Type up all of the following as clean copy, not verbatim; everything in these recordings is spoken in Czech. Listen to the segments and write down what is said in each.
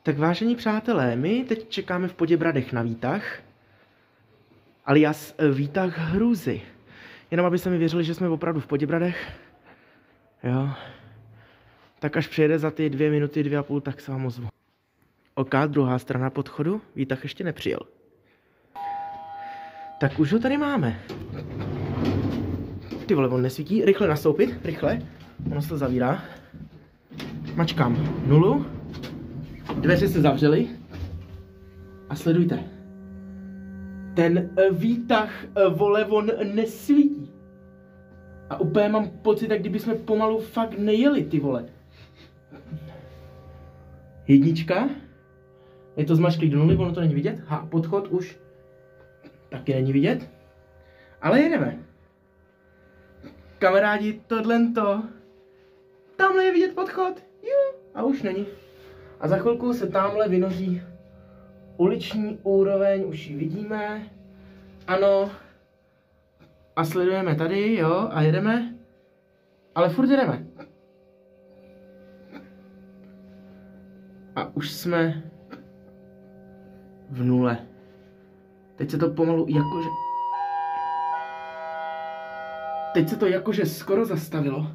Tak vážení přátelé, my teď čekáme v Poděbradech na výtah, alias výtah hrůzy. Jenom abyste mi věřili, že jsme opravdu v Poděbradech. Jo. Tak až přijede za ty 2 minuty, 2,5, tak se vám ozvu. OK, druhá strana podchodu, výtah ještě nepřijel. Tak už ho tady máme. Ty vole, on nesvítí, rychle nastoupit, rychle. Ono se to zavírá. Mačkám 0. Dveře se zavřely. A sledujte. Ten výtah, vole, on nesvítí. A úplně mám pocit, jak kdyby jsme pomalu fakt nejeli, ty vole. 1. Je to zmačklý do 0, ono to není vidět. Podchod už taky není vidět. Ale jedeme. Kamarádi, tohle. Tamhle je vidět podchod. Jo. A už není. A za chvilku se tamhle vynoří uliční úroveň, už ji vidíme. Ano. A sledujeme tady, jo, a jedeme. Ale furt jedeme. A už jsme v 0. Teď se to pomalu jakože... Teď se to jakože skoro zastavilo.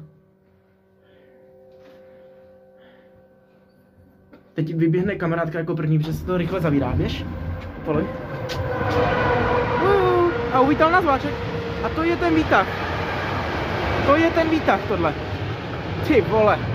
Teď vyběhne kamarádka jako první, protože se to rychle zavírá, běž? Poluj. A uvítal nás vláček. A to je ten výtah. To je ten výtah, tohle. Ty vole.